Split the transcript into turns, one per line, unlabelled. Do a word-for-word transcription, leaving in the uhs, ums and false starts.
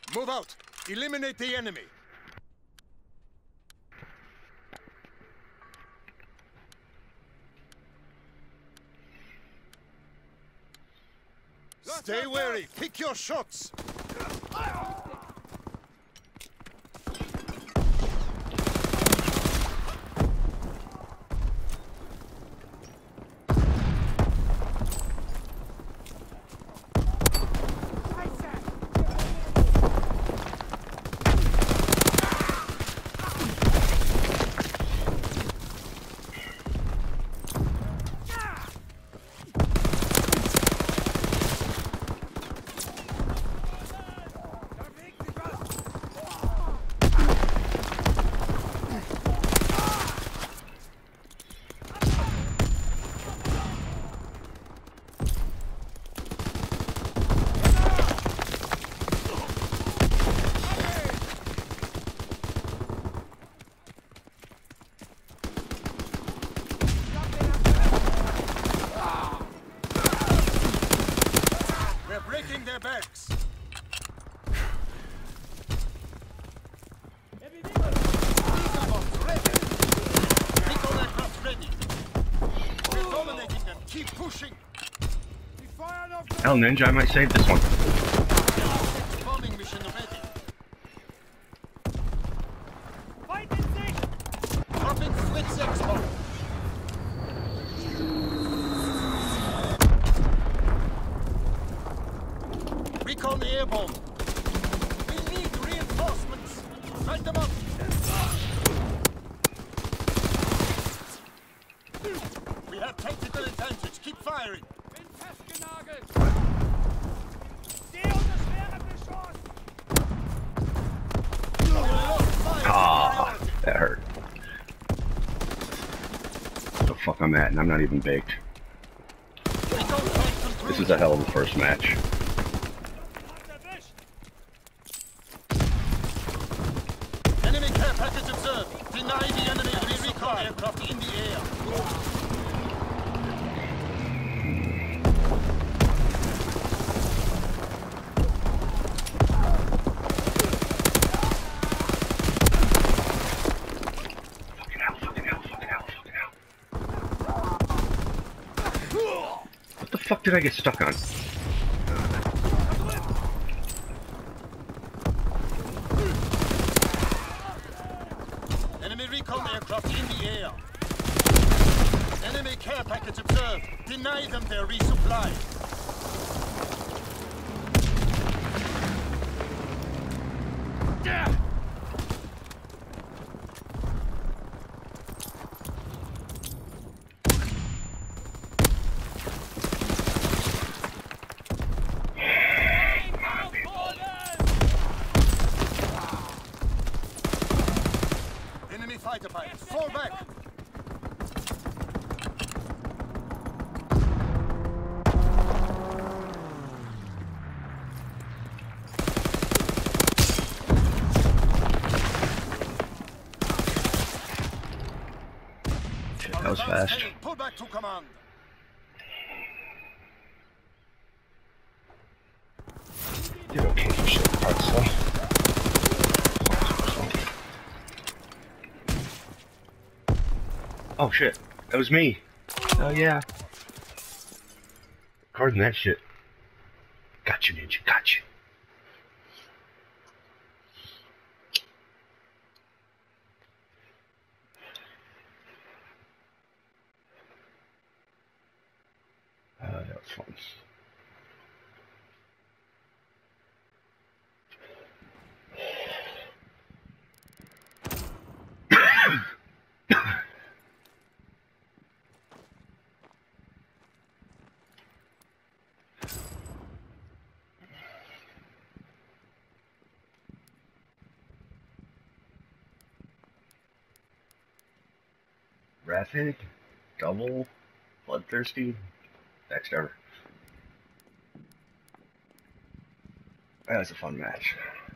Move out. Eliminate the enemy. Stay wary. Pick your shots. Breaking their backs. Recon aircraft ready. We're dominating them. Keep pushing.
Hell, Ninja, I might save this one.
Bombing mission ready. Dropping Flitz export. Recon airborne. We need reinforcements. Find them up. We have tactical advantage. Keep firing.
Ah, that hurt. The fuck I'm at, and I'm not even baked. This is a hell of a first match.
Enemy care package observed. Deny the enemy of the recon aircraft in the air.
Fucking hell, fucking hell, fucking hell, fucking hell. What the fuck did I get stuck on?
Enemy recon aircraft in the air. Enemy care package observed. Deny them their resupply. Enemy fighter pilots, fall back.
Shit, that was fast.
Pull back to command.
Did okay for shit parts though. Oh shit, that was me. Oh yeah. Recording that shit. Gotcha, Ninja, gotcha. Uh, that was fun. Rapid, double, bloodthirsty, backstabber. That was a fun match.